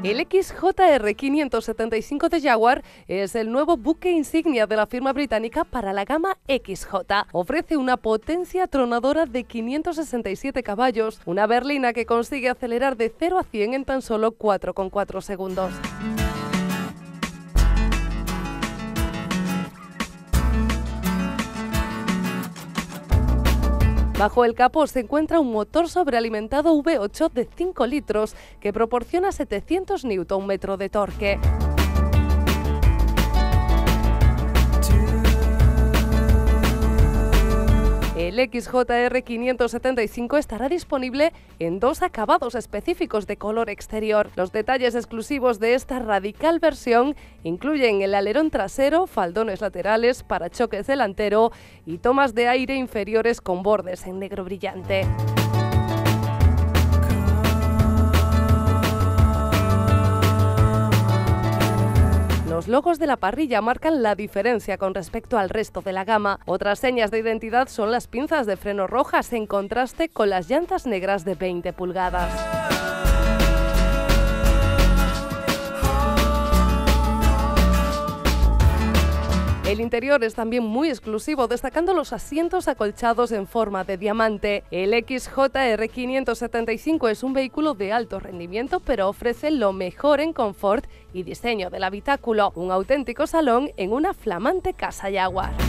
El XJR 575 de Jaguar es el nuevo buque insignia de la firma británica para la gama XJ. Ofrece una potencia atronadora de 567 caballos, una berlina que consigue acelerar de 0 a 100 en tan solo 4,4 segundos. Bajo el capó se encuentra un motor sobrealimentado V8 de 5 litros que proporciona 700 Nm de torque. El XJR 575 estará disponible en dos acabados específicos de color exterior. Los detalles exclusivos de esta radical versión incluyen el alerón trasero, faldones laterales, parachoques delantero y tomas de aire inferiores con bordes en negro brillante. Los logos de la parrilla marcan la diferencia con respecto al resto de la gama. Otras señas de identidad son las pinzas de freno rojas en contraste con las llantas negras de 20 pulgadas. El interior es también muy exclusivo, destacando los asientos acolchados en forma de diamante. El XJR 575 es un vehículo de alto rendimiento, pero ofrece lo mejor en confort y diseño del habitáculo, un auténtico salón en una flamante casa Jaguar.